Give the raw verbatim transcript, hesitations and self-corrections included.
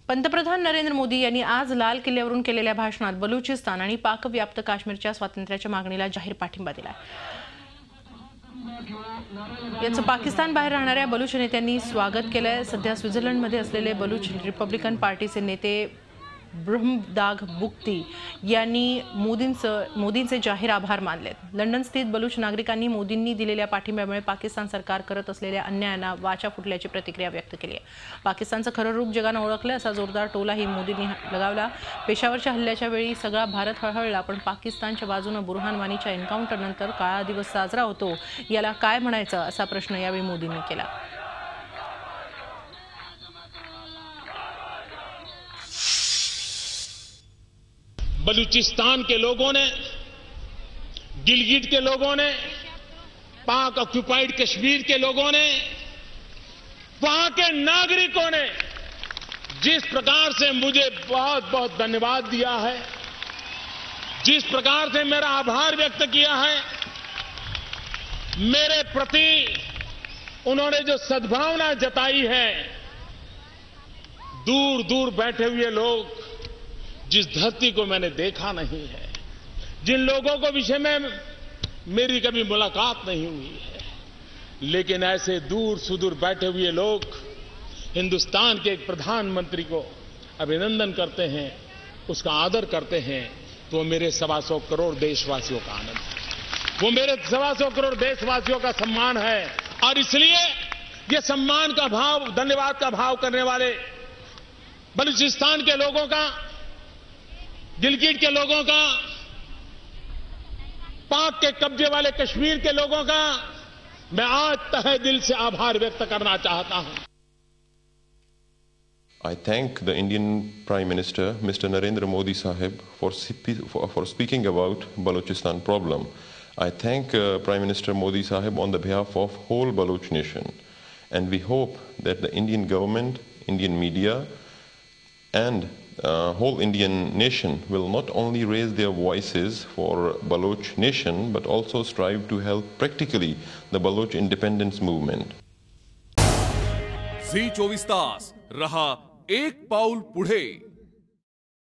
पंतप्रधान नरेंद्र मोदी यांनी आज लाल किल्ल्यावरून केलेल्या भाषणात बलुचिस्तान आणि पाकव्याप्त काश्मीरच्या स्वातंत्र्याच्या मागणीला जाहीर पाठिंबा दिला. याचं पाकिस्तान बाहेर राहणाऱ्या बलुच नेत्यांनी स्वागत केलंय. सध्या स्वित्झर्लंडमध्ये असलेले बलुच रिपब्लिकन पार्टीचे नेते ब्रह्मदाघ बुक्ती यांनी मोदींचं मोदींचे जाहीर आभार मानलेत. लंडन स्थित बलुच नागरिकांनी मोदींनी दिलेल्या पाठिंब्यामुळे पाकिस्तान सरकार करत असलेल्या अन्यायांना वाचा फुटल्याची प्रतिक्रिया व्यक्त केली आहे. पाकिस्तानचं खरं रूप जगानं ओळखलं असा जोरदार टोलाही मोदींनी लगावला. पेशावरच्या हल्ल्याच्या वेळी सगळा भारत हळहळला, पण पाकिस्तानच्या बाजूनं बुरहान वानीच्या एन्काउंटरनंतर काळा दिवस साजरा होतो. याला काय म्हणायचं असा प्रश्न यावेळी मोदींनी केला. बलूचिस्तान के लोगों ने, गिलगिट के लोगों ने, पाक ऑक्युपाइड कश्मीर के लोगों ने, वहां के नागरिकों ने जिस प्रकार से मुझे बहुत बहुत धन्यवाद दिया है, जिस प्रकार से मेरा आभार व्यक्त किया है, मेरे प्रति उन्होंने जो सद्भावना जताई है, दूर दूर बैठे हुए लोग, जिस धरती को मैंने देखा नहीं है, जिन लोगों को विषय में मेरी कभी मुलाकात नहीं हुई है, लेकिन ऐसे दूर सुदूर बैठे हुए लोग हिंदुस्तान के एक प्रधानमंत्री को अभिनंदन करते हैं, उसका आदर करते हैं, तो मेरे सवा सौ करोड़ देशवासियों का आनंद है, वो मेरे सवा सौ करोड़ देशवासियों का सम्मान है. और इसलिए ये सम्मान का भाव, धन्यवाद का भाव करने वाले बलूचिस्तान के लोगों का, गिलगिट के लोगों का, पाक के कब्जे वाले कश्मीर के लोगों का मैं आज तहे दिल से आभार व्यक्त करना चाहता हूं. I thank the Indian Prime Minister, Mister Narendra Modi Sahib, for, for, for speaking about Balochistan problem. I thank uh, Prime Minister Modi Sahib on the behalf of whole Baloch nation. And we hope that the Indian government, Indian media, and uh, whole Indian nation will not only raise their voices for Baloch nation, but also strive to help practically the Baloch independence movement. झी चोवीस तास रहा एक पाऊल पुढे.